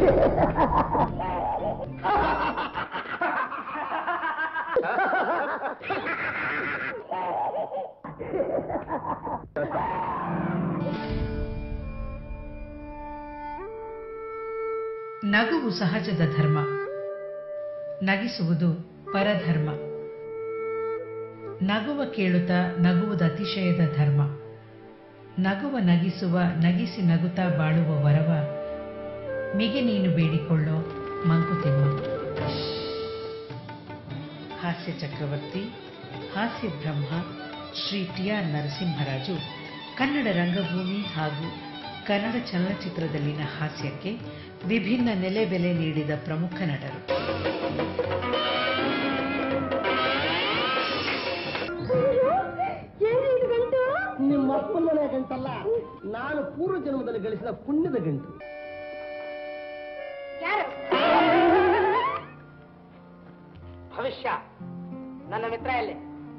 ನಗುವು ಸಹಜದ ಧರ್ಮ, ನಗಿಸುವುದು ಪರಧರ್ಮ. ನಗುವ ಕೇಳುತ್ತಾ ನಗುವುದು ಅತಿಶಯದ ಧರ್ಮ. ನಗುವ ನಗಿಸುವ ನಗಿಸಿ ನಗುತ್ತಾ ಬಾಳುವ ವರವ ಮಿಗೆ ನೀನು ಬೇಡಿಕೊಳ್ಳೋ ಮಂಕುತಿಮ್ಮ. ಹಾಸ್ಯ ಚಕ್ರವರ್ತಿ, ಹಾಸ್ಯ ಬ್ರಹ್ಮ ಶ್ರೀ ಟಿ.ಆರ್. ನರಸಿಂಹರಾಜು ಕನ್ನಡ ರಂಗಭೂಮಿ ಹಾಗೂ ಕನ್ನಡ ಚಲನಚಿತ್ರದಲ್ಲಿನ ಹಾಸ್ಯಕ್ಕೆ ವಿಭಿನ್ನ ನೆಲೆ ಬೆಲೆ ನೀಡಿದ ಪ್ರಮುಖ ನಟರು. ನಿಮ್ಮ ಅಪ್ಪನ ಗಂಟಲ್ಲ, ನಾನು ಪೂರ್ವ ಜನ್ಮದಲ್ಲಿ ಗಳಿಸಿದ ಪುಣ್ಯದ ಗಂಟು. ಭವಿಷ್ಯ ನನ್ನ ಮಿತ್ರ ಎಲ್ಲಿ?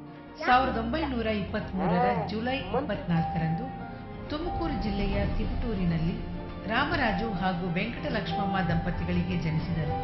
1923 ಜುಲೈ 24ರಂದು ತುಮಕೂರು ಜಿಲ್ಲೆಯ ತಿಪಟೂರಿನಲ್ಲಿ ರಾಮರಾಜು ಹಾಗೂ ವೆಂಕಟಲಕ್ಷ್ಮಮ್ಮ ದಂಪತಿಗಳಿಗೆ ಜನಿಸಿದರು.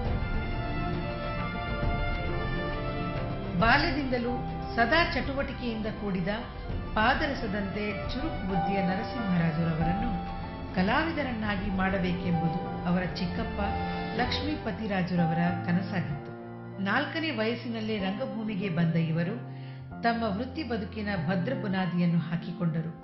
ಬಾಲ್ಯದಿಂದಲೂ ಸದಾ ಚಟುವಟಿಕೆಯಿಂದ ಕೂಡಿದ ಪಾದರಸದಂತೆ ಚುರುಕು ಬುದ್ಧಿಯ ನರಸಿಂಹರಾಜುರವರನ್ನು ಕಲಾವಿದರನ್ನಾಗಿ ಮಾಡಬೇಕೆಂಬುದು ಅವರ ಚಿಕ್ಕಪ್ಪ ಲಕ್ಷ್ಮೀಪತಿರಾಜುರವರ ಕನಸಾಗಿತ್ತು. 4ನೇ ವಯಸ್ಸಿನಲ್ಲೇ ರಂಗಭೂಮಿಗೆ ಬಂದ ಇವರು ತಮ್ಮ ವೃತ್ತಿ ಬದುಕಿನ ಭದ್ರ ಬುನಾದಿಯನ್ನು ಹಾಕಿಕೊಂಡರು.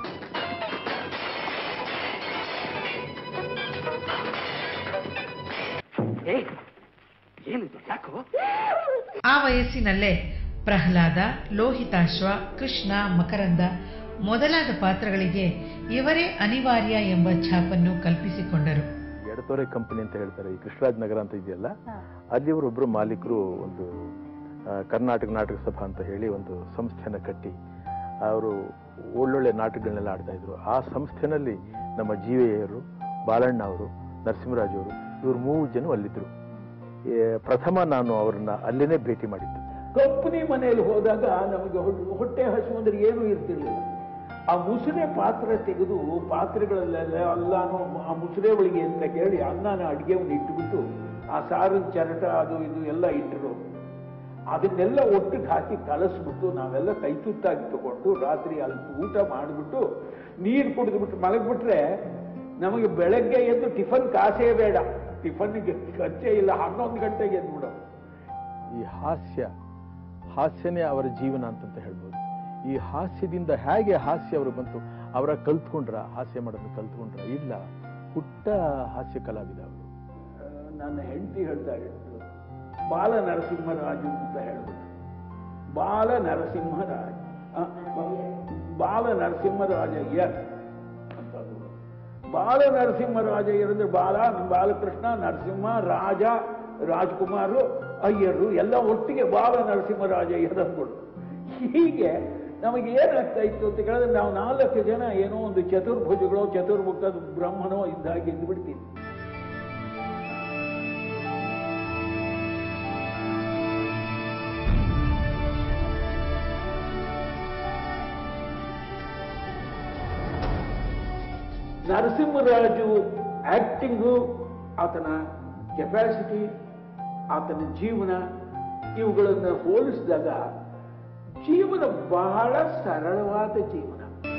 ಆ ವಯಸ್ಸಿನಲ್ಲೇ ಪ್ರಹ್ಲಾದ, ಲೋಹಿತಾಶ್ವ, ಕೃಷ್ಣ, ಮಕರಂದ ಮೊದಲಾದ ಪಾತ್ರಗಳಿಗೆ ಇವರೇ ಅನಿವಾರ್ಯ ಎಂಬ ಛಾಪನ್ನು ಕಲ್ಪಿಸಿಕೊಂಡರು. ಎಡತೋರೆ ಕಂಪನಿ ಅಂತ ಹೇಳ್ತಾರೆ, ಈ ಕೃಷ್ಣರಾಜ್ ನಗರ ಅಂತ ಇದೆಯಲ್ಲ, ಅಲ್ಲಿ ಅವರೊಬ್ಬರು ಮಾಲೀಕರು ಒಂದು ಕರ್ನಾಟಕ ನಾಟಕ ಸಭಾ ಅಂತ ಹೇಳಿ ಒಂದು ಸಂಸ್ಥೆನ ಕಟ್ಟಿ ಅವರು ಒಳ್ಳೊಳ್ಳೆ ನಾಟಕಗಳನ್ನೆಲ್ಲ ಆಡ್ತಾ ಇದ್ರು. ಆ ಸಂಸ್ಥೆನಲ್ಲಿ ನಮ್ಮ ಜೀವೆಯವರು, ಬಾಲಣ್ಣ ಅವರು, ನರಸಿಂಹರಾಜ್ ಅವರು, ಇವರು 3 ಜನ ಅಲ್ಲಿದ್ರು. ಪ್ರಥಮ ನಾನು ಅವರನ್ನ ಅಲ್ಲೇನೆ ಭೇಟಿ ಮಾಡಿದ್ದು. ಕಂಪನಿ ಮನೆಯಲ್ಲಿ ಹೋದಾಗ ನಮಗೆ ಹೊಟ್ಟೆ ಹಸು ಅಂದ್ರೆ ಏನೂ ಇರ್ತಿರ್ಲಿಲ್ಲ. ಆ ಮುಸುರೆ ಪಾತ್ರೆ ತೆಗೆದು ಪಾತ್ರೆಗಳಲ್ಲೆಲ್ಲ ಎಲ್ಲಾನು ಆ ಮುಸುರೆ ಒಳಗೆ ಅಂತ ಕೇಳಿ ಅನ್ನನ ಅಡಿಗೆವನ್ನು ಇಟ್ಟುಬಿಟ್ಟು ಆ ಸಾರಿನ ಚರಟ ಅದು ಇದು ಎಲ್ಲ ಇಟ್ಟರು. ಅದನ್ನೆಲ್ಲ ಒಟ್ಟಿಗೆ ಹಾಕಿ ಕಲಸ್ಬಿಟ್ಟು ನಾವೆಲ್ಲ ಕೈ ತುತ್ತಾಗಿ ತಗೊಂಡು ರಾತ್ರಿ ಅಲ್ಲಿ ಊಟ ಮಾಡಿಬಿಟ್ಟು ನೀರು ಕುಡಿದ್ಬಿಟ್ಟು ಮಲಗ್ಬಿಟ್ರೆ ನಮಗೆ ಬೆಳಗ್ಗೆ ಎದ್ದು ಟಿಫನ್ ಕಾಸೇ ಬೇಡ, ಟಿಫನ್ಗೆ ಖರ್ಚೇ ಇಲ್ಲ. 11 ಗಂಟೆಗೆ ಎದ್ಬಿಡೋ. ಈ ಹಾಸ್ಯನೇ ಅವರ ಜೀವನ ಅಂತಂತ ಹೇಳ್ಬೋದು. ಈ ಹಾಸ್ಯದಿಂದ ಹೇಗೆ ಹಾಸ್ಯ ಅವರು ಬಂತು? ಅವರ ಕಲ್ತ್ಕೊಂಡ್ರ ಹಾಸ್ಯ ಮಾಡೋದು ಕಲ್ತ್ಕೊಂಡ್ರ? ಇಲ್ಲ, ಪುಟ್ಟ ಹಾಸ್ಯ ಕಲಾವಿದ ಅವರು. ನನ್ನ ಹೆಂಡತಿ ಹೇಳ್ತಾ ಇದ್ರು ಬಾಲ ನರಸಿಂಹರಾಜು ಅಂತ ಹೇಳ್ಬಿಟ್ಟು. ಬಾಲ ನರಸಿಂಹರಾಜಯ್ಯ ಅಂತಂದ್ರು. ಬಾಲ ನರಸಿಂಹರಾಜಯ್ಯರು ಅಂದ್ರೆ ಬಾಲಕೃಷ್ಣ, ನರಸಿಂಹ, ರಾಜ, ರಾಜ್ಕುಮಾರು, ಅಯ್ಯರು ಎಲ್ಲ ಒಟ್ಟಿಗೆ ಬಾಲ ನರಸಿಂಹರಾಜಯ್ಯರು ಅಂದ್ಬಿಡು. ಹೀಗೆ ನಮಗೆ ಏನಾಗ್ತಾ ಇತ್ತು ಅಂತ ಕೇಳಿದ್ರೆ ನಾವು 4 ಜನ ಏನೋ ಒಂದು ಚತುರ್ಭುಜಗಳೋ ಚತುರ್ಮುಖದ ಬ್ರಹ್ಮನೋ ಇದ್ದಾಗಿ ಇದ್ದು ಬಿಡ್ತೀವಿ. ನರಸಿಂಹರಾಜು ಆಕ್ಟಿಂಗು, ಆತನ ಕೆಪಾಸಿಟಿ, ಆತನ ಜೀವನ ಇವುಗಳನ್ನು ಹೋಲಿಸಿದಾಗ ಜೀವನ ಬಹಳ ಸರಳವಾದ ಜೀವನ.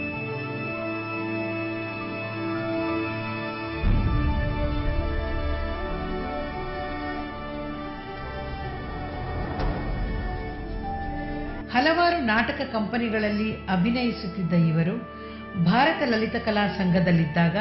ಹಲವಾರು ನಾಟಕ ಕಂಪನಿಗಳಲ್ಲಿ ಅಭಿನಯಿಸುತ್ತಿದ್ದ ಇವರು ಭಾರತ ಲಲಿತಕಲಾ ಸಂಘದಲ್ಲಿದ್ದಾಗ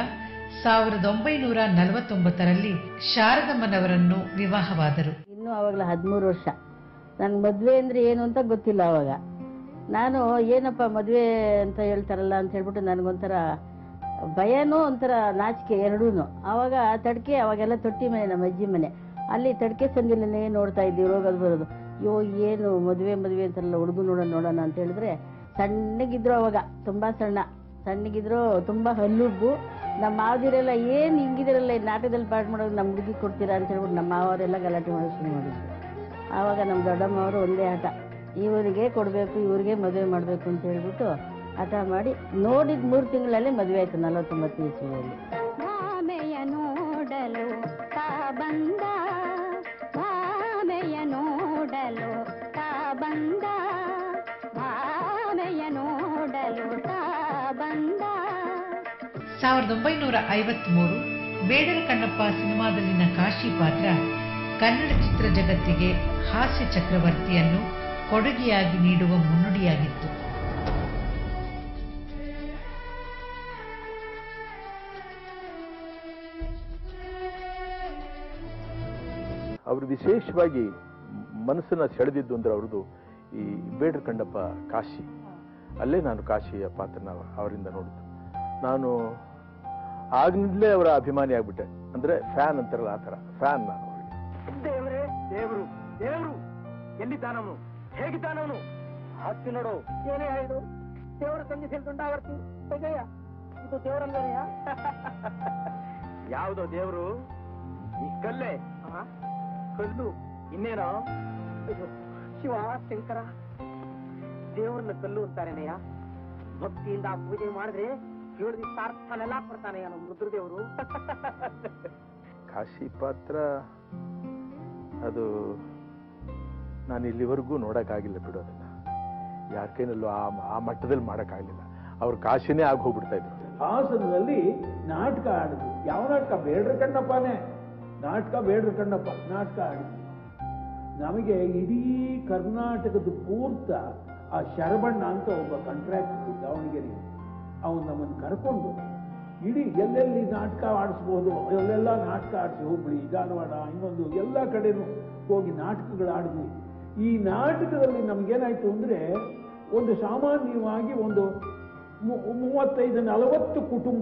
1949ರಲ್ಲಿ ಶಾರದಮ್ಮನವರನ್ನು ವಿವಾಹವಾದರು. ಇನ್ನು ಅವಾಗಲ 13 ವರ್ಷ. ನನ್ಗೆ ಮದುವೆ ಅಂದ್ರೆ ಏನು ಅಂತ ಗೊತ್ತಿಲ್ಲ. ಅವಾಗ ನಾನು ಏನಪ್ಪ ಮದುವೆ ಅಂತ ಹೇಳ್ತಾರಲ್ಲ ಅಂತ ಹೇಳ್ಬಿಟ್ಟು ನನಗೊಂಥರ ಭಯನೂ ಒಂಥರ ನಾಚಿಕೆ ಎರಡೂನು. ಆವಾಗ ತಡ್ಕೆ, ಅವಾಗೆಲ್ಲ ತೊಟ್ಟಿ ಮನೆ, ನಮ್ಮ ಅಜ್ಜಿ ಮನೆ, ಅಲ್ಲಿ ತಡ್ಕೆ ಸಂದಿಲನ್ನೇ ನೋಡ್ತಾ ಇದ್ದೀವಿ, ಹೋಗೋದು ಬರೋದು. ಅಯ್ಯೋ ಏನು ಮದುವೆ ಅಂತಾರಲ್ಲ, ಹುಡುಗ ನೋಡೋಣ ಅಂತ ಹೇಳಿದ್ರೆ ಸಣ್ಣಗಿದ್ರು. ಅವಾಗ ತುಂಬಾ ಸಣ್ಣಗಿದ್ರು, ತುಂಬಾ ಹಲ್ಲುಬ್ಬು. ನಮ್ಮ ಮಾವದಿರೆಲ್ಲ ಏನು ಹಿಂಗಿದಿರಲ್ಲ, ನಾಟಕದಲ್ಲಿ ಪಾಠ ಮಾಡೋದು ನಮ್ಮ ಹುಡುಗಿ ಕೊಡ್ತೀರಾ ಅಂತ ಹೇಳ್ಬಿಟ್ಟು ನಮ್ಮ ಮಾವರೆಲ್ಲ ಗಲಾಟೆ ಮಾಡೋದು ಶುರು ಮಾಡಿದ್ರು. ಆವಾಗ ನಮ್ಮ ದೊಡ್ಡಮ್ಮವರು ಒಂದೇ ಹಠ, ಇವರಿಗೆ ಕೊಡಬೇಕು, ಇವ್ರಿಗೆ ಮದುವೆ ಮಾಡಬೇಕು ಅಂತ ಹೇಳ್ಬಿಟ್ಟು ಹಠ ಮಾಡಿ ನೋಡಿದ 3 ತಿಂಗಳಲ್ಲೇ ಮದುವೆ ಆಯ್ತು 49 ಇಸ್ವಿಯಲ್ಲಿ. ಬಂದ ಭಾಮೆಯ ನೋಡಲು ತಾ ಬಂದ ಭಾಮೆಯ ನೋಡಲು ತಾ ಬಂದ. 1953 ಬೇಡರ ಕಣ್ಣಪ್ಪ ಸಿನಿಮಾದಲ್ಲಿನ ಕಾಶಿ ಪಾತ್ರ ಕನ್ನಡ ಚಿತ್ರ ಜಗತ್ತಿಗೆ ಹಾಸ್ಯ ಚಕ್ರವರ್ತಿಯನ್ನು ಕೊಡುಗೆಯಾಗಿ ನೀಡುವ ಮುನ್ನುಡಿಯಾಗಿತ್ತು. ಅವರು ವಿಶೇಷವಾಗಿ ಮನಸ್ಸನ್ನ ಸೆಳೆದಿದ್ದು ಅಂದ್ರೆ ಅವ್ರದ್ದು ಈ ಬೇಡರ ಕಣ್ಣಪ್ಪ ಕಾಶಿ. ಅಲ್ಲೇ ನಾನು ಕಾಶಿಯ ಪಾತ್ರನ ಅವರಿಂದ ನೋಡಿದ್ದು. ನಾನು ಆಗ್ನಿಂದಲೇ ಅವರ ಅಭಿಮಾನಿ ಆಗ್ಬಿಟ್ಟೆ. ಅಂದ್ರೆ ಫ್ಯಾನ್ ಅಂತಾರಲ್ಲ ಆ ತರ ಫ್ಯಾನ್ ನಾನು ಅವರಿಗೆ. ದೇವರೇ ದೇವರು ದೇವರು ಎಲ್ಲಿದ್ದಾನವನು, ಹೇಗಿದ್ದಾನವನು? ಹತ್ತಿ ನೋಡು. ಏನೇ ಹೇಳಿದ್ರು ದೇವರ ಸಂಧಿ ಸೇರ್ಕೊಂಡಾಗರ್ತಿ ತೆಗೆಯ. ಇದು ದೇವರಲ್ಲನೆಯ? ಯಾವುದೋ ದೇವರು? ಈ ಕಲ್ಲೇ ಕಲ್ಲು. ಇನ್ನೇನೋ ಶಿವ ಶಂಕರ ದೇವರನ್ನ ಕಲ್ಲು ಅಂತಾರೇನೆಯ. ಭಕ್ತಿಯಿಂದ ಪೂಜೆ ಮಾಡಿದ್ರೆ 7 ದಿವಸ ಅರ್ಥನೆಲ್ಲ ಕೊಡ್ತಾನೆ ನಮ್ಮ ರುದ್ರದೇವರು. ಕಾಶಿ ಪಾತ್ರ ಅದು ನಾನು ಇಲ್ಲಿವರೆಗೂ ನೋಡಕ್ಕಾಗಿಲ್ಲ ಬಿಡು. ಅದನ್ನ ಯಾರ ಕೈನಲ್ಲೂ ಆ ಮಟ್ಟದಲ್ಲಿ ಮಾಡಕ್ಕಾಗಲಿಲ್ಲ. ಅವ್ರು ಕಾಶಿನೇ ಆಗಿ ಹೋಗ್ಬಿಡ್ತಾ ಇದ್ರು. ಹಾಸನದಲ್ಲಿ ನಾಟಕ ಆಡಿದ್ರು. ಯಾವ ನಾಟಕ? ಬೇಡರ ಕಣ್ಣಪ್ಪನೇ ನಾಟಕ. ಬೇಡರ ಕಣ್ಣಪ್ಪ ನಾಟಕ ಆಡಿದ್ರು. ನಮಗೆ ಇಡೀ ಕರ್ನಾಟಕದ ಪೂರ್ತ ಆ ಶರಬಣ್ಣ ಅಂತ ಒಬ್ಬ ಕಾಂಟ್ರಾಕ್ಟರ್ ದಾವಣಗೆರೆ, ಅವನು ನಮ್ಮನ್ನು ಕರ್ಕೊಂಡು ಇಡೀ ಎಲ್ಲೆಲ್ಲಿ ನಾಟಕ ಆಡಿಸ್ಬೋದು ಎಲ್ಲೆಲ್ಲ ನಾಟಕ ಆಡಿಸಿ, ಹುಬ್ಬಳ್ಳಿ, ಧಾರವಾಡ, ಇನ್ನೊಂದು ಎಲ್ಲ ಕಡೆನೂ ಹೋಗಿ ನಾಟಕಗಳು ಆಡಿದ್ವಿ. ಈ ನಾಟಕದಲ್ಲಿ ನಮ್ಗೇನಾಯ್ತು ಅಂದ್ರೆ, ಒಂದು ಸಾಮಾನ್ಯವಾಗಿ ಒಂದು 35-40 ಕುಟುಂಬ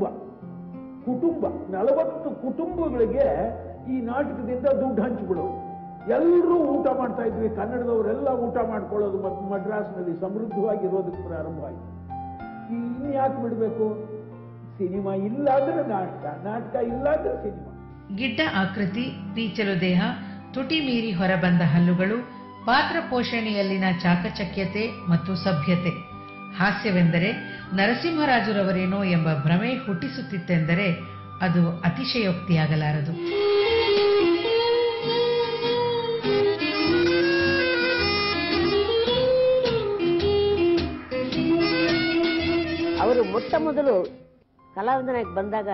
40 ಕುಟುಂಬಗಳಿಗೆ ಈ ನಾಟಕದಿಂದ ದುಡ್ಡು ಹಂಚಿಬಿಡೋದು. ಎಲ್ಲರೂ ಊಟ ಮಾಡ್ತಾ ಇದ್ವಿ. ಕನ್ನಡದವರೆಲ್ಲ ಊಟ ಮಾಡ್ಕೊಳ್ಳೋದು ಮತ್ತು ಮಡ್ರಾಸ್ನಲ್ಲಿ ಸಮೃದ್ಧವಾಗಿರೋದಕ್ಕೆ ಪ್ರಾರಂಭ ಆಯಿತು. ಇನ್ಯಾಕೆ ಬಿಡಬೇಕು? ಸಿನಿಮಾ ಇಲ್ಲ ಅಂದ್ರೆ ನಾಟಕ, ನಾಟಕ ಇಲ್ಲ ಅಂದ್ರೆ ಸಿನಿಮಾ. ಗಿಡ್ಡ ಆಕೃತಿ, ಪೀಚಲು ದೇಹ, ತುಟಿ ಮೀರಿ ಹೊರಬಂದ ಹಲ್ಲುಗಳು, ಪಾತ್ರ ಪೋಷಣೆಯಲ್ಲಿನ ಚಾಕಚಕ್ಯತೆ ಮತ್ತು ಸಭ್ಯತೆ. ಹಾಸ್ಯವೆಂದರೆ ನರಸಿಂಹರಾಜುರವರೇನೋ ಎಂಬ ಭ್ರಮೆ ಹುಟ್ಟಿಸುತ್ತಿತ್ತೆಂದರೆ ಅದು ಅತಿಶಯೋಕ್ತಿಯಾಗಲಾರದು. ಅವರು ಮೊಟ್ಟ ಮೊದಲು ಕಲಾವಿದನಾಗಿ ಬಂದಾಗ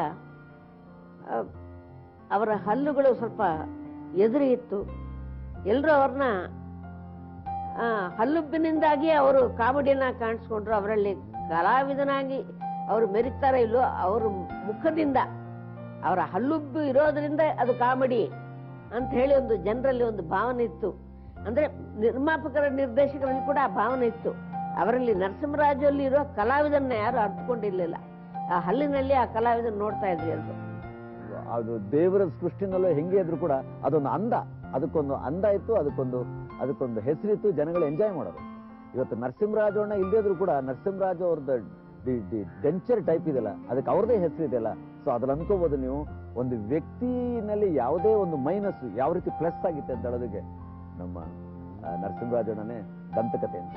ಅವರ ಹಲ್ಲುಗಳು ಸ್ವಲ್ಪ ಎದುರು ಇತ್ತು. ಎಲ್ಲರೂ ಅವ್ರನ್ನ ಹಲ್ಲುಬ್ಬಿನಿಂದಾಗಿ ಅವರು ಕಾಮಿಡಿಯನ್ನ ಕಾಣಿಸ್ಕೊಂಡ್ರು. ಅವರಲ್ಲಿ ಕಲಾವಿದನಾಗಿ ಅವರು ಮೆರೀತಾರೋ ಇಲ್ಲೋ, ಅವ್ರ ಮುಖದಿಂದ, ಅವರ ಹಲ್ಲುಬ್ಬು ಇರೋದ್ರಿಂದ ಅದು ಕಾಮಿಡಿ ಅಂತ ಹೇಳಿ ಒಂದು ಜನರಲ್ಲಿ ಒಂದು ಭಾವನೆ ಇತ್ತು. ಅಂದ್ರೆ ನಿರ್ಮಾಪಕರ ನಿರ್ದೇಶಕರಲ್ಲಿ ಕೂಡ ಆ ಭಾವನೆ ಇತ್ತು. ಅವರಲ್ಲಿ ನರಸಿಂಹರಾಜು ಅಲ್ಲಿ ಇರೋ ಕಲಾವಿದನ್ನ ಯಾರು ಅರ್ಥಕೊಂಡಿರ್ಲಿಲ್ಲ. ಆ ಹಲ್ಲಿನಲ್ಲಿ ಆ ಕಲಾವಿದನ್ ನೋಡ್ತಾ ಇದ್ರಿ ಎಲ್ರು. ಅದು ದೇವರ ಸೃಷ್ಟಿನಲ್ಲೂ ಹೆಂಗೆ ಇದ್ರು ಕೂಡ ಅದೊಂದು ಅಂದ, ಅದಕ್ಕೊಂದು ಅಂದ ಇತ್ತು, ಅದಕ್ಕೊಂದು ಹೆಸರಿತ್ತು, ಜನಗಳು ಎಂಜಾಯ್ ಮಾಡೋದು. ಇವತ್ತು ನರಸಿಂಹರಾಜು ಅಣ್ಣ ಇಲ್ಲದೇ ಇದ್ರು ಕೂಡ ನರಸಿಂಹರಾಜು ಅವ್ರದ್ದು ಡೆಂಚರ್ ಟೈಪ್ ಇದೆಯಲ್ಲ, ಅದಕ್ಕೆ ಅವ್ರದೇ ಹೆಸರು ಇದೆಯಲ್ಲ. ಸೊ ಅದ್ರಲ್ಲಿ ಅನ್ಕೋಬಹುದು ನೀವು, ಒಂದು ವ್ಯಕ್ತಿನಲ್ಲಿ ಯಾವುದೇ ಒಂದು ಮೈನಸ್ ಯಾವ ರೀತಿ ಪ್ಲಸ್ ಆಗಿತ್ತೆ ಅಂತ ಹೇಳೋದಕ್ಕೆ ನಮ್ಮ ನರಸಿಂಹರಾಜು ಅಣ್ಣನೇ ದಂತಕತೆ ಅಂತ.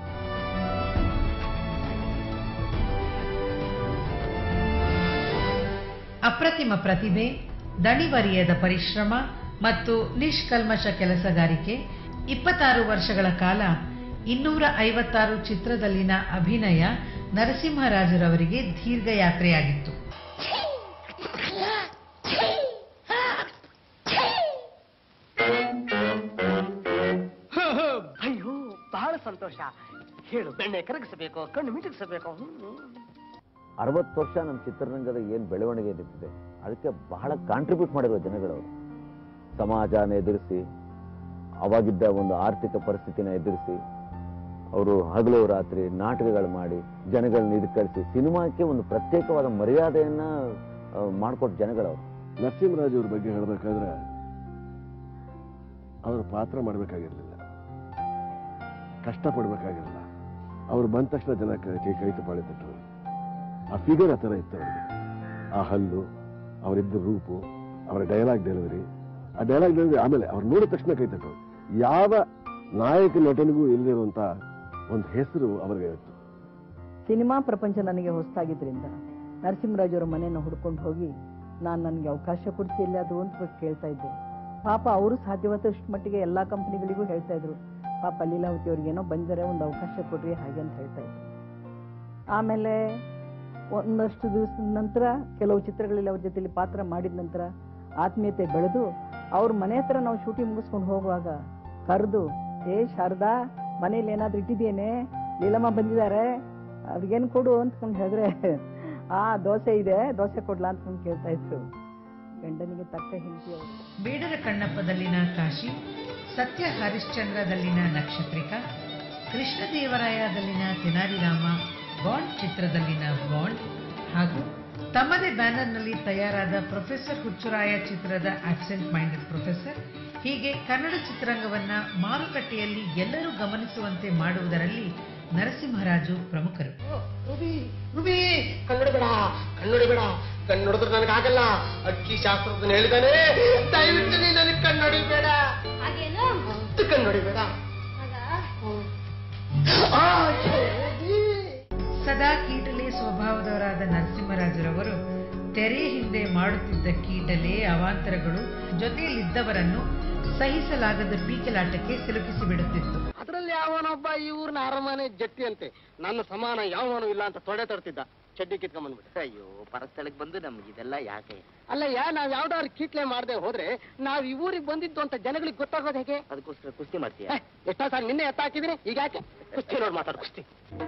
ಅಪ್ರತಿಮ ಪ್ರತಿಭೆ, ದಣಿವರಿಯದ ಪರಿಶ್ರಮ ಮತ್ತು ನಿಷ್ಕಲ್ಮಶ ಕೆಲಸಗಾರಿಕೆ. 26 ವರ್ಷಗಳ ಕಾಲ 256 ಚಿತ್ರದಲ್ಲಿನ ಅಭಿನಯ ನರಸಿಂಹರಾಜುರವರಿಗೆ ದೀರ್ಘ ಯಾತ್ರೆಯಾಗಿತ್ತು. ಅಯ್ಯೋ ಬಹಳ ಸಂತೋಷ. ಹೇಳು, ಬೆಣ್ಣೆ ಕರಗಿಸಬೇಕು, ಕಣ್ಣು ಮಿಟುಕಿಸಬೇಕು. 60 ವರ್ಷ ನಮ್ಮ ಚಿತ್ರರಂಗದ ಏನು ಬೆಳವಣಿಗೆ ನಿಂತಿದೆ ಅದಕ್ಕೆ ಬಹಳ ಕಾಂಟ್ರಿಬ್ಯೂಟ್ ಮಾಡಿರುವ ಜನಗಳವರು. ಸಮಾಜನ ಎದುರಿಸಿ, ಅವಾಗಿದ್ದ ಒಂದು ಆರ್ಥಿಕ ಪರಿಸ್ಥಿತಿನ ಎದುರಿಸಿ, ಅವರು ಹಗಲು ರಾತ್ರಿ ನಾಟಕಗಳು ಮಾಡಿ ಜನಗಳನ್ನ ಇದು ಕಳಿಸಿ ಸಿನಿಮಾಕ್ಕೆ ಒಂದು ಪ್ರತ್ಯೇಕವಾದ ಮರ್ಯಾದೆಯನ್ನ ಮಾಡಿಕೊಟ್ಟ ಜನಗಳವರು. ನರಸಿಂಹರಾಜ್ ಅವ್ರ ಬಗ್ಗೆ ಹೇಳಬೇಕಾದ್ರೆ ಅವರು ಪಾತ್ರ ಮಾಡಬೇಕಾಗಿರಲಿಲ್ಲ, ಕಷ್ಟಪಡಬೇಕಾಗಿರಲಿಲ್ಲ. ಅವ್ರು ಬಂದ ತಕ್ಷಣ ಜನ ಕೈ ತಪಾಳಿ ತಟ್ಟರು. ಆ ಫಿಗರ್ ಆ ಥರ ಇತ್ತು ಅವ್ರಿಗೆ. ಆ ಹಲ್ಲು, ಅವರಿದ್ದ ರೂಪು, ಅವರ ಡೈಲಾಗ್ ಡೆಲಿವರಿ, ಆ ಡೈಲಾಗ್ ಡೆಲಿವರಿ ಆಮೇಲೆ ಅವ್ರು ನೋಡಿದ ತಕ್ಷಣ ಕೈ ತಟ್ಟರು. ಯಾವ ನಾಯಕ ನಟನಿಗೂ ಇಲ್ಲದಿರುವಂತ ಒಂದು ಹೆಸರು ಅವ್ರಿಗೆ ಇತ್ತು. ಸಿನಿಮಾ ಪ್ರಪಂಚ ನನಗೆ ಹೊಸದಾಗಿದ್ರಿಂದ ನರಸಿಂಹರಾಜ್ ಅವರ ಮನೆಯನ್ನು ಹುಡ್ಕೊಂಡು ಹೋಗಿ, ನಾನು ನನಗೆ ಅವಕಾಶ ಕೊಡ್ತಿಲ್ಲ ಅದು ಅಂತ ಕೇಳ್ತಾ ಇದ್ದೆ. ಪಾಪ ಅವರು ಸಾಧ್ಯವಾದಷ್ಟು ಮಟ್ಟಿಗೆ ಎಲ್ಲ ಕಂಪ್ನಿಗಳಿಗೂ ಹೇಳ್ತಾ ಇದ್ರು, ಪಾಪ ಲೀಲಾವತಿ ಅವ್ರಿಗೇನೋ ಬಂದರೆ ಒಂದು ಅವಕಾಶ ಕೊಡ್ರಿ ಹಾಗೆ ಅಂತ ಹೇಳ್ತಾ ಇದ್ರು. ಆಮೇಲೆ ಒಂದಷ್ಟು ದಿವಸದ ನಂತರ ಕೆಲವು ಚಿತ್ರಗಳಲ್ಲಿ ಅವ್ರ ಜೊತೆಲಿ ಪಾತ್ರ ಮಾಡಿದ ನಂತರ ಆತ್ಮೀಯತೆ ಬೆಳೆದು ಅವ್ರ ಮನೆ ಹತ್ರ ನಾವು ಶೂಟಿಂಗ್ ಮುಗಿಸ್ಕೊಂಡು ಹೋಗುವಾಗ ಕರೆದು, ಶಾರದಾ ಮನೇಲಿ ಏನಾದ್ರು ಇಟ್ಟಿದ್ದೇನೆ, ಲೀಲಮ್ಮ ಬಂದಿದ್ದಾರೆ, ಅವ್ರಿಗೇನು ಕೊಡು ಅಂದ್ಕೊಂಡು ಹೇಳಿದ್ರೆ ದೋಸೆ ಇದೆ, ದೋಸೆ ಕೊಡ್ಲಾ ಅಂದ್ಕೊಂಡು ಕೇಳ್ತಾ ಇದ್ರು. ಗಂಡನಿಗೆ ತಕ್ಕ ಹೆಂಡತಿ ಅವರು. ಬೇಡರ ಕಣ್ಣಪ್ಪದಲ್ಲಿನ ಕಾಶಿ, ಸತ್ಯ ಹರಿಶ್ಚಂದ್ರದಲ್ಲಿನ ನಕ್ಷತ್ರಿಕಾ, ಕೃಷ್ಣದೇವರಾಯದಲ್ಲಿನ ತೆನಾಲಿರಾಮ, ಬಾಂಡ್ ಚಿತ್ರದಲ್ಲಿನ ಬಾಂಡ್ ಹಾಗೂ ತಮ್ಮದೇ ಬ್ಯಾನರ್ನಲ್ಲಿ ತಯಾರಾದ ಪ್ರೊಫೆಸರ್ ಹುಚ್ಚುರಾಯ ಚಿತ್ರದ ಆಬ್ಸೆಂಟ್ ಮೈಂಡೆಡ್ ಪ್ರೊಫೆಸರ್, ಹೀಗೆ ಕನ್ನಡ ಚಿತ್ರರಂಗವನ್ನ ಮಾರುಕಟ್ಟೆಯಲ್ಲಿ ಎಲ್ಲರೂ ಗಮನಿಸುವಂತೆ ಮಾಡುವುದರಲ್ಲಿ ನರಸಿಂಹರಾಜು ಪ್ರಮುಖರು. ರುಬಿ ಕನ್ನಡಬೇಡ, ಕನ್ನಡಬೇಡ, ಕನ್ನಡಿದ್ರೆ ನನಗಾಗಲ್ಲ, ಅಕ್ಕಿ ಶಾಸ್ತ್ರದನ್ನ ಹೇಳಿದಾನೆ, ದಯವಿಟ್ಟು ನೀ ನನಗೆ ಕನ್ನಡಿಬೇಡ, ಕನ್ನಡಿಬೇಡ. ಸದಾ ಕೀಟಲೆ ಸ್ವಭಾವದವರಾದ ನರಸಿಂಹರಾಜರವರು ತೆರೆ ಹಿಂದೆ ಮಾಡುತ್ತಿದ್ದ ಕೀಟಲೆ ಅವಾಂತರಗಳು ಜೊತೆಯಲ್ಲಿದ್ದವರನ್ನು ಸಹಿಸಲಾಗದ ಪೀಕಲಾಟಕ್ಕೆ ಸಿಲುಕಿಸಿ ಬಿಡುತ್ತಿತ್ತು. ಅದರಲ್ಲಿ ಯಾವನೊಬ್ಬ ಈ ಊರಿನ ಅರಮನೆ ಜಟ್ಟಿ ಅಂತೆ, ನನ್ನ ಸಮಾನ ಯಾವನು ಇಲ್ಲ ಅಂತ ತೊಡೆ ತರ್ತಿದ್ದ, ಚಡ್ಡಿ ಕಿತ್ಕೊಂಡ್ಬಂದ್ಬಿಟ್ಟೆ. ಅಯ್ಯೋ, ಪರಸ್ಥಳಕ್ಕೆ ಬಂದು ನಮ್ಗೆ ಇದೆಲ್ಲ ಯಾಕೆ? ಅಲ್ಲಯ್ಯ, ನಾವ್ ಯಾವ್ದಾದ್ರು ಕೀಟ್ಲೆ ಮಾಡದೆ ಹೋದ್ರೆ ನಾವ್ ಈ ಊರಿಗೆ ಬಂದಿದ್ದು ಅಂತ ಜನಗಳಿಗೆ ಗೊತ್ತಾಗೋದು ಹೇಗೆ? ಅದಕ್ಕೋಸ್ಕರ ಕುಸ್ತಿ ಮಾಡ್ತೀಯ? ಎಷ್ಟೋ ಸಾರಿ ನಿನ್ನೆ ಎತ್ತಾಕಿದೀನಿ, ಈಗ ಯಾಕೆ ಕುಸ್ತಿ ನೋಡಿ ಮಾತಾಡು, ಕುಸ್ತಿ.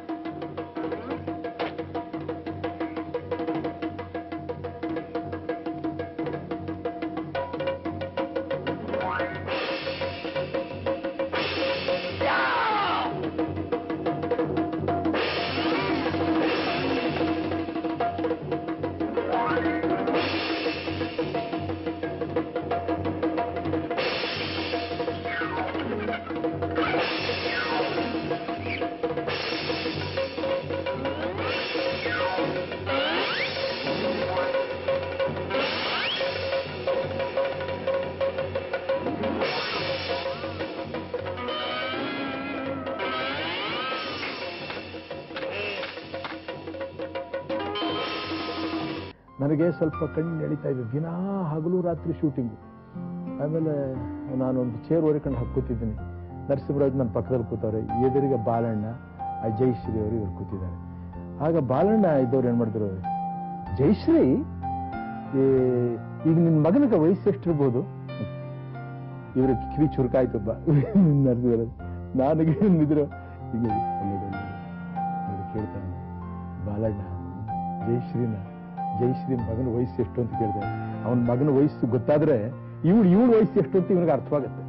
ನನಗೆ ಸ್ವಲ್ಪ ಕಣ್ಣು ಎಳಿತಾ ಇದೆ, ದಿನ ಹಗಲು ರಾತ್ರಿ ಶೂಟಿಂಗು. ಆಮೇಲೆ ನಾನೊಂದು ಚೇರ್ ಹೊರಿಕೊಂಡು ಹಾಕ್ಕೋತಿದ್ದೀನಿ, ನರಸಿಂಹರಾಜ್ ನನ್ನ ಪಕ್ಕದಲ್ಲಿ ಕೂತವ್ರೆ, ಎದುರಿಗೆ ಬಾಲಣ್ಣ, ಆ ಜಯಶ್ರೀ ಅವರು ಇವ್ರು ಕೂತಿದ್ದಾರೆ. ಆಗ ಬಾಲಣ್ಣ ಇದ್ದವ್ರು ಏನು ಮಾಡಿದ್ರು, ಜಯಶ್ರೀ ಈಗ ನಿನ್ನ ಮಗನಿಗೆ ವಯಸ್ಸು ಎಷ್ಟಿರ್ಬೋದು? ಇವ್ರಿಗೆ ಕಿವಿ ಚುರುಕಾಯ್ತು ನರಸಿಂಹರಾಜ್. ನನಗೆ ಏನಿದ್ರು ಹಿಂಗೆ ಕೇಳ್ತಾನೆ ಬಾಲಣ್ಣ, ಜಯಶ್ರೀ ಮಗನ ವಯಸ್ಸು ಎಷ್ಟು ಅಂತ ಕೇಳಿದೆ. ಅವನ ಮಗನ ವಯಸ್ಸು ಗೊತ್ತಾದ್ರೆ ಇವಳ ವಯಸ್ಸು ಎಷ್ಟು ಅಂತ ಇವನಿಗೆ ಅರ್ಥವಾಗತ್ತೆ.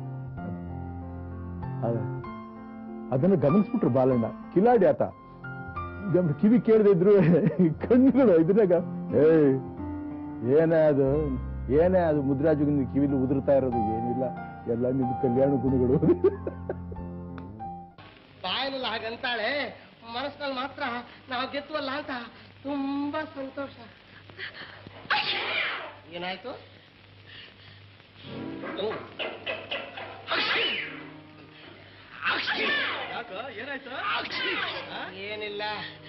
ಅದನ್ನು ಗಮನಿಸ್ಬಿಟ್ರು ಬಾಲಣ್ಣ, ಕಿಲಾಡಿ ಆತ. ಕಿವಿ ಕೇಳದೆ ಇದ್ರು ಕಣ್ಣುಗಳು ಇದ್ರಾಗ, ಏನೇ ಅದು ಮುದ್ರಾಜು ಕಿವಿಲಿ ಉದುರ್ತಾ ಇರೋದು ಏನಿಲ್ಲ, ಎಲ್ಲ ನಿಮ್ದು ಕಲ್ಯಾಣ ಗುಣಗಳು. ಬಾಯಲ್ಲ ಹಾಗಂತಾಳೆ, ಮನಸ್ಸಿನಲ್ಲಿ ಮಾತ್ರ ನಾವು ಗೆದ್ವಲ್ಲ ಅಂತ ತುಂಬಾ ಸಂತೋಷ. ಏನಾಯ್ತು? ಏನಿಲ್ಲ.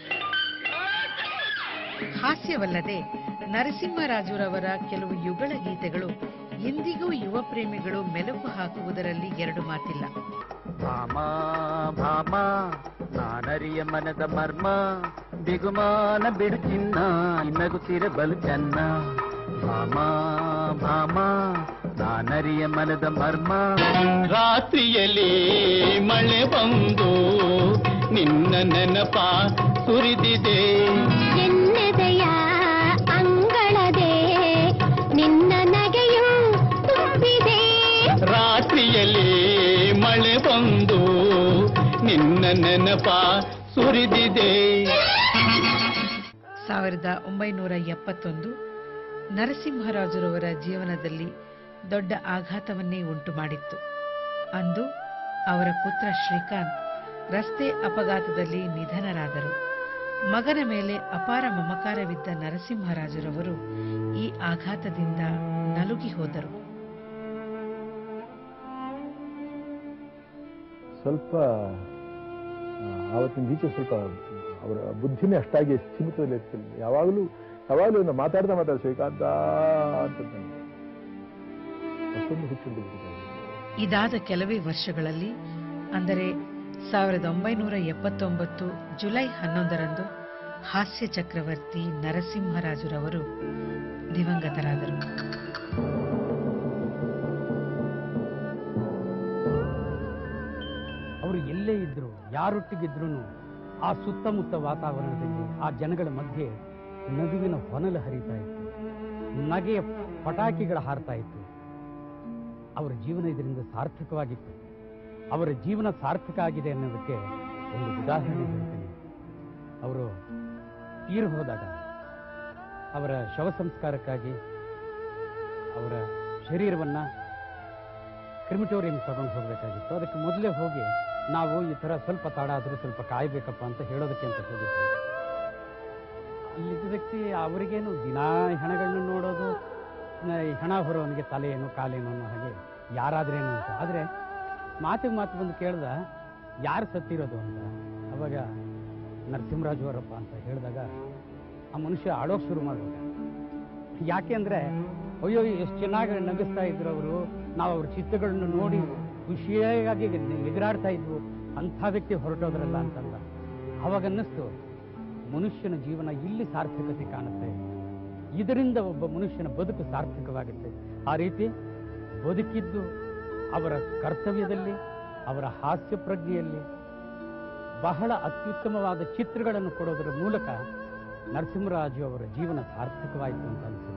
ಹಾಸ್ಯವಲ್ಲದೆ ನರಸಿಂಹರಾಜುರವರ ಕೆಲವು ಯುಗಳ ಗೀತೆಗಳು ಇಂದಿಗೂ ಯುವ ಪ್ರೇಮಿಗಳು ಮೆಲುಕು ಹಾಕುವುದರಲ್ಲಿ ಎರಡು ಮಾತಿಲ್ಲ. ಭಾಮ ಭಾಮ ನಾನರಿಯ ಮನದ ಮರ್ಮ, ಬಿಗುಮಾನ ಬಿಡು ಚಿನ್ನ, ನಗುತ್ತಿರ ಬಲು ಚೆನ್ನ. ಭಾಮ ಭಾಮ ನಾನರಿಯ ಮನದ ಮರ್ಮ. ರಾತ್ರಿಯಲ್ಲಿ ಮಳೆ ಬಂದು ನಿನ್ನ ನೆನಪ ಸುರಿದಿದೆ, ಎನ್ನದೆಯ ಅಂಗಳದೆ ನಿನ್ನ ನಗೆಯು ತುಂಬಿದೆ. ರಾತ್ರಿಯಲ್ಲಿ ಮಳೆ ಬಂದು ನಿನ್ನ ನೆನಪ ಸುರಿದಿದೆ. 1971 ನರಸಿಂಹರಾಜುರವರ ಜೀವನದಲ್ಲಿ ದೊಡ್ಡ ಆಘಾತವನ್ನೇ ಉಂಟು ಮಾಡಿತ್ತು. ಅಂದು ಅವರ ಪುತ್ರ ಶ್ರೀಕಾಂತ್ ರಸ್ತೆ ಅಪಘಾತದಲ್ಲಿ ನಿಧನರಾದರು. ಮಗನ ಮೇಲೆ ಅಪಾರ ಮಮಕಾರವಿದ್ದ ನರಸಿಂಹರಾಜುರವರು ಈ ಆಘಾತದಿಂದ ನಲುಗಿ ಹೋದರು. ಸ್ವಲ್ಪ ಆವತ್ತಿನ ಈಚೆ ಸ್ವಲ್ಪ ಅವರ ಬುದ್ಧಿನೇ ಅಷ್ಟಾಗಿ ಸೀಮಿತದಲ್ಲಿ ಇರ್ತಿಲ್ಲ. ಯಾವಾಗಲೂ ಮಾತಾಡ್ತಾ ಶ್ರೀಕಾಂತ ಅಂತ ಅಷ್ಟೊಂದು ಹುಚ್ಚಿಡಿದು ಬಿಟ್ಟಿದ್ದಾರೆ. ಇದಾದ ಕೆಲವೇ ವರ್ಷಗಳಲ್ಲಿ ಅಂದರೆ 1979 ಜುಲೈ 11ರಂದು ಹಾಸ್ಯ ಚಕ್ರವರ್ತಿ ನರಸಿಂಹರಾಜುರವರು ದಿವಂಗತರಾದರು. ಅವರು ಎಲ್ಲೇ ಇದ್ರು, ಯಾರೊಟ್ಟಿಗಿದ್ರು ಆ ಸುತ್ತಮುತ್ತ ವಾತಾವರಣದಲ್ಲಿ ಆ ಜನಗಳ ಮಧ್ಯೆ ನಗುವಿನ ಹೊನಲು ಹರಿತಾ ಇತ್ತು, ನಗೆಯ ಪಟಾಕಿಗಳ ಹಾರ್ತಾ ಇತ್ತು. ಅವರ ಜೀವನ ಇದರಿಂದ ಸಾರ್ಥಕವಾಗಿತ್ತು. ಅವರ ಜೀವನ ಸಾರ್ಥಕ ಆಗಿದೆ ಅನ್ನೋದಕ್ಕೆ ಒಂದು ಉದಾಹರಣೆ ಹೇಳ್ತೀನಿ. ಅವರು ತೀರು ಹೋದಾಗ ಅವರ ಶವ ಸಂಸ್ಕಾರಕ್ಕಾಗಿ ಅವರ ಶರೀರವನ್ನು ಕ್ರಿಮಿಟೋರಿಯಂ ತಗೊಂಡು ಹೋಗಬೇಕಾಗಿತ್ತು. ಅದಕ್ಕೆ ಮೊದಲೇ ಹೋಗಿ ನಾವು ಈ ಥರ ಸ್ವಲ್ಪ ತಡ ಆದರೂ ಸ್ವಲ್ಪ ಕಾಯಬೇಕಪ್ಪ ಅಂತ ಹೇಳೋದಕ್ಕೆ ಅಂತ ಹೋಗಿದ್ವಿ. ಅಲ್ಲಿದ್ದ ವ್ಯಕ್ತಿ ಅವರಿಗೇನು ದಿನಾ ಹೆಣಗಳನ್ನ ನೋಡೋದು, ಹೆಣ ಹೊರೋನಿಗೆ ತಲೆಯೇನು ಕಾಲೇನು ಅನ್ನೋ ಹಾಗೆ ಯಾರಾದ್ರೇನು ಅಂತ. ಆದರೆ ಮಾತಿಗೆ ಮಾತು ಬಂದು ಕೇಳ್ದ ಯಾರು ಸತ್ತಿರೋದು ಅಂತ. ಅವಾಗ ನರಸಿಂಹರಾಜು ಅವರಪ್ಪ ಅಂತ ಹೇಳಿದಾಗ ಆ ಮನುಷ್ಯ ಅಳೋಕೆ ಶುರು ಮಾಡ್ಬಿಟ್ಟ. ಯಾಕೆ ಅಂದರೆ ಅಯ್ಯೋ ಎಷ್ಟು ಚೆನ್ನಾಗಿ ನಗಿಸ್ತಾ ಇದ್ರು ಅವರು, ನಾವು ಅವ್ರ ಚಿತ್ರಗಳನ್ನು ನೋಡಿ ಖುಷಿಯಾಗಿ ಎಗರಾಡ್ತಾ ಇದ್ವು, ಅಂಥ ವ್ಯಕ್ತಿ ಹೊರಟೋದ್ರಲ್ಲ ಅಂತಲ್ಲ. ಅವಾಗ ಅನ್ನಿಸ್ತು ಮನುಷ್ಯನ ಜೀವನ ಇಲ್ಲಿ ಸಾರ್ಥಕತೆ ಕಾಣುತ್ತೆ, ಇದರಿಂದ ಒಬ್ಬ ಮನುಷ್ಯನ ಬದುಕು ಸಾರ್ಥಕವಾಗುತ್ತೆ. ಆ ರೀತಿ ಬದುಕಿದ್ದು ಅವರ ಕರ್ತವ್ಯದಲ್ಲಿ, ಅವರ ಹಾಸ್ಯ ಪ್ರಜ್ಞೆಯಲ್ಲಿ ಬಹಳ ಅತ್ಯುತ್ತಮವಾದ ಚಿತ್ರಗಳನ್ನು ಕೊಡೋದರ ಮೂಲಕ ನರಸಿಂಹರಾಜು ಅವರ ಜೀವನ ಸಾರ್ಥಕವಾಯಿತು ಅಂತ ಅನಿಸುತ್ತೆ.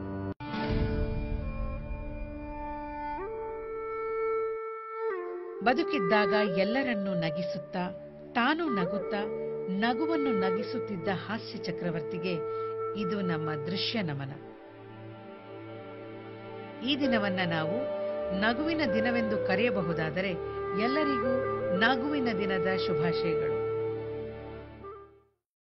ಬದುಕಿದ್ದಾಗ ಎಲ್ಲರನ್ನೂ ನಗಿಸುತ್ತಾ ತಾನು ನಗುತ್ತಾ ನಗುವನ್ನು ನಗಿಸುತ್ತಿದ್ದ ಹಾಸ್ಯ ಚಕ್ರವರ್ತಿಗೆ ಇದು ನಮ್ಮ ದೃಶ್ಯ ನಮನ. ಈ ದಿನವನ್ನ ನಾವು ನಗುವಿನ ದಿನವೆಂದು ಕರೆಯಬಹುದಾದರೆ ಎಲ್ಲರಿಗೂ ನಗುವಿನ ದಿನದ ಶುಭಾಶಯಗಳು.